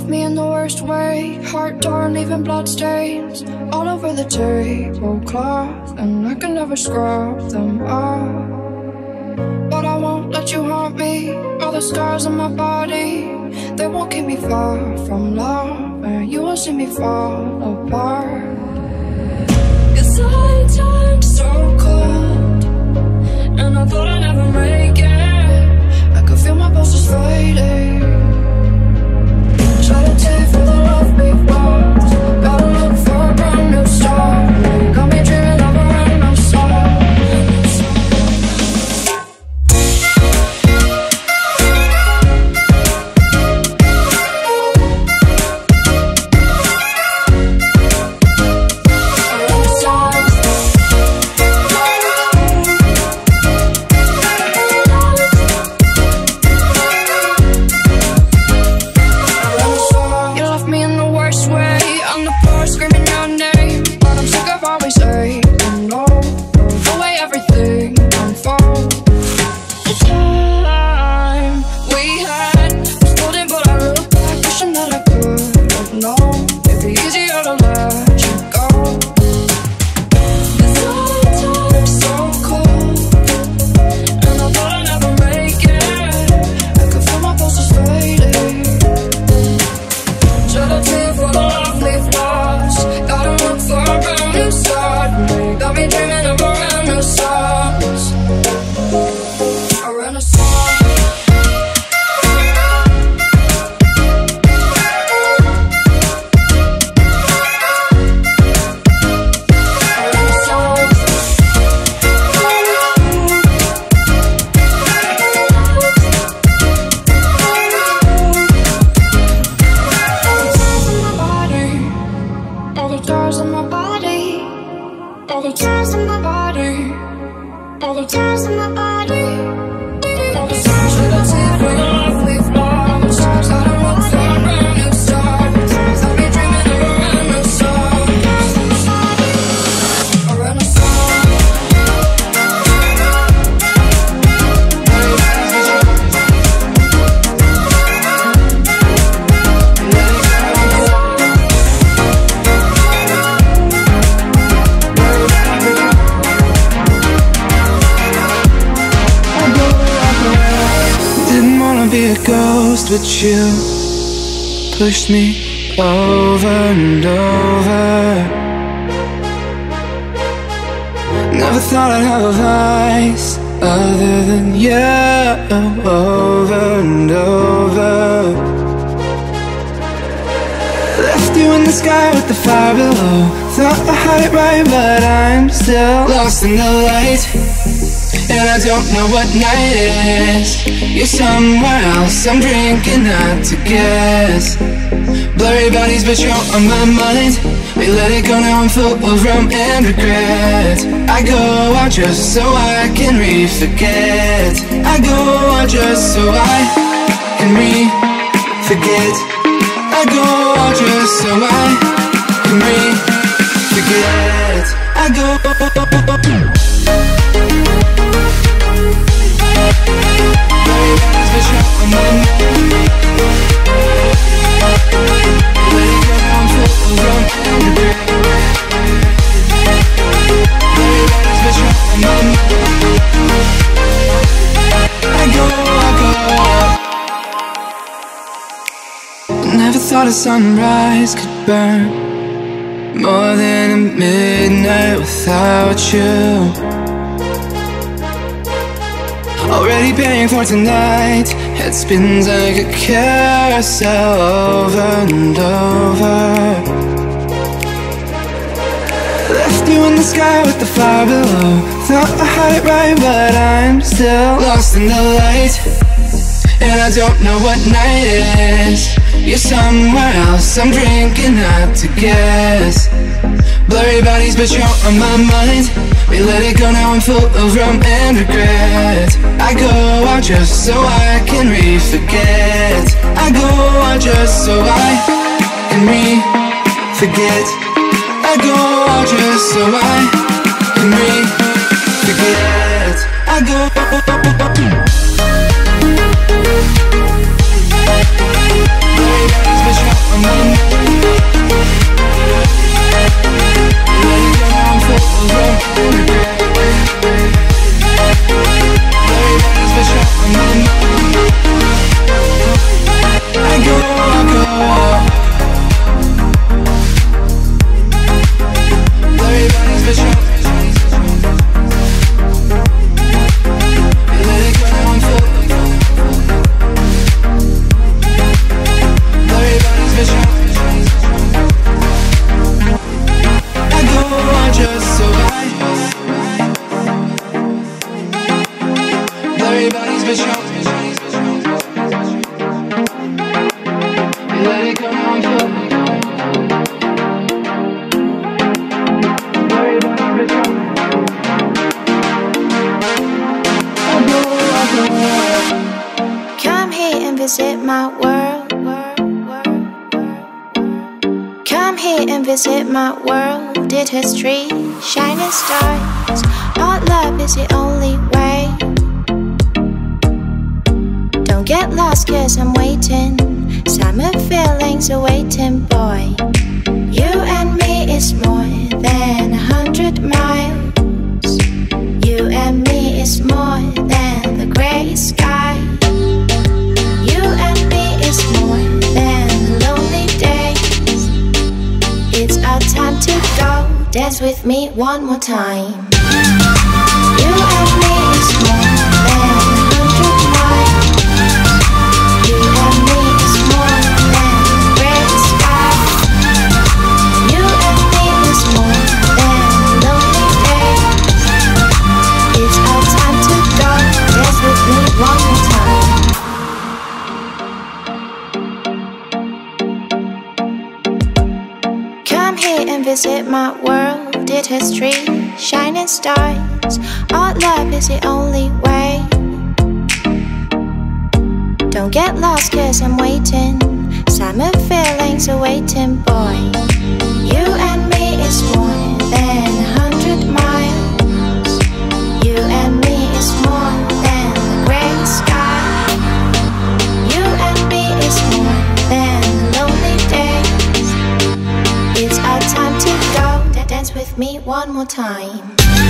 left me in the worst way. Heart torn, leaving bloodstains all over the tablecloth, and I can never scrub them off. But I won't let you haunt me. All the scars on my body, they won't keep me far from love, and you will see me fall apart. 'Cause I turned so cold, and I thought I'd never make it. I could feel my pulses fading. Try to take for the love we've lost. Gotta look for a brand new start. Got me dreaming of a random song. But you pushed me over and over. Never thought I'd have a vice other than you, over and over. Left you in the sky with the fire below. Thought I had it right, but I'm still lost in the light. And I don't know what night it is. You're somewhere else, I'm drinking not to guess. Blurry bodies, but you're on my mind. We let it go, now I'm full of rum and regret. I go out just so I can re-forget. I go out just so I can re-forget. I go out just so I can re-forget. I go. Never thought a sunrise could burn more than a midnight without you. Already paying for tonight. Head spins like a carousel over and over. Left you in the sky with the fire below. Thought I had it right, but I'm still lost in the light. And I don't know what night it is. You're somewhere else, I'm drinking not to guess. Blurry bodies, but you're on my mind. We let it go, now I'm full of rum and regret. I go out just so I can re-forget. I go out just so I can re-forget. I go out just so I can re-forget. I go. Blurry bodies, but you're let it go, worry about everything. Come here and visit my world. Come here and visit my world. Did history, shining stars. Our love is the only way. Don't get lost, cause I'm waiting. Summer feelings are waiting, boy. You and me is more than 100 miles. You and me is more than the gray sky. You and me is more than lonely days. It's our time to go. Dance with me one more time. You and me is more than 100 miles. You and me is more than gray sky. You and me is more than lonely days. It's our time to go. Dance with me one more time. Come here and visit my world. Did history, shining stars. Our love is the only way. Don't get lost, cause I'm waiting. Summer feelings are waiting, boy. You and me is more than 100 miles. You and me is more than the gray sky. You and me is more than lonely days. It's our time to go. Dance with me one more time.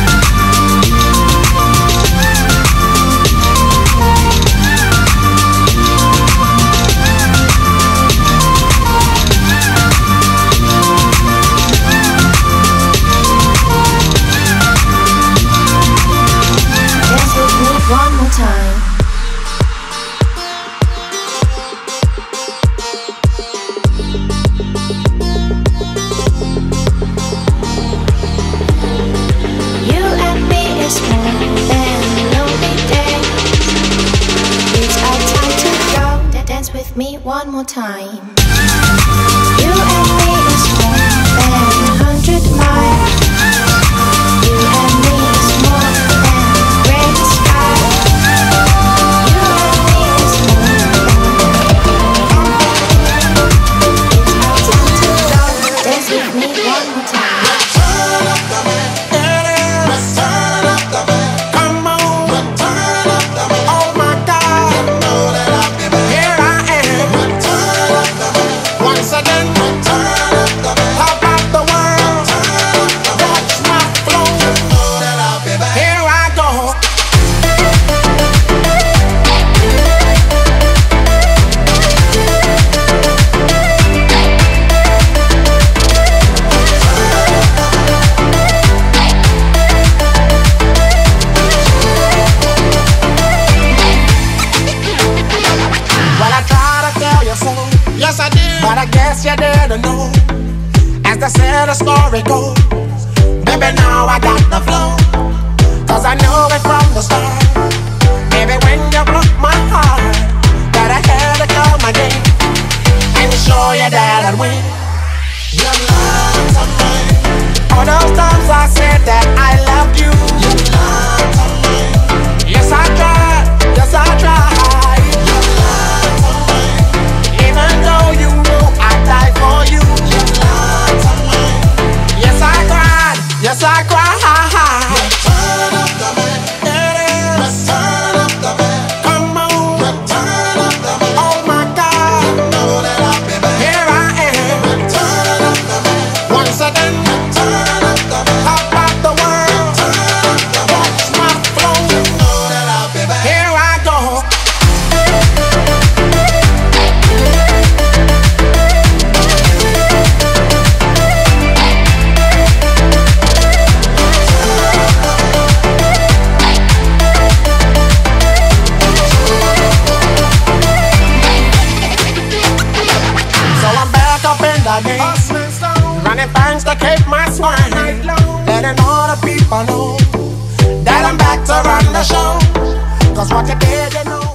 Dance with me one more time. You and me is more than lonely days. It's our time to go. Dance with me one more time. You and me is more than 100 miles. You and me is more than gray sky. You and me is more than. It's our time to go. Dance with me one more time. Yes, I did, but I guess you didn't know. As the sad story goes, baby, now I got the flow. Cause I know it from the start. Baby, when you broke my heart, that I had to come again and show you that I'd win. Your love's a mine. All those times I said that I loved you. Your love's a mine. Yes, I tried. Yes, I tried. Even though you know I died for you. Your love's a mine. Yes, I cried. Yes, I cried. Return of the man. Return of the man. Come on. Return of the man. Oh my God. You know that I'll be back. Here I am. Return of the man. Once again. Return of the man. How about the world? Return of the man. Watch my flow. You know that I'll be back. Here I go. Running things to keep my swine. Letting all the people know that I'm back to run the show. Cause what you did, you know.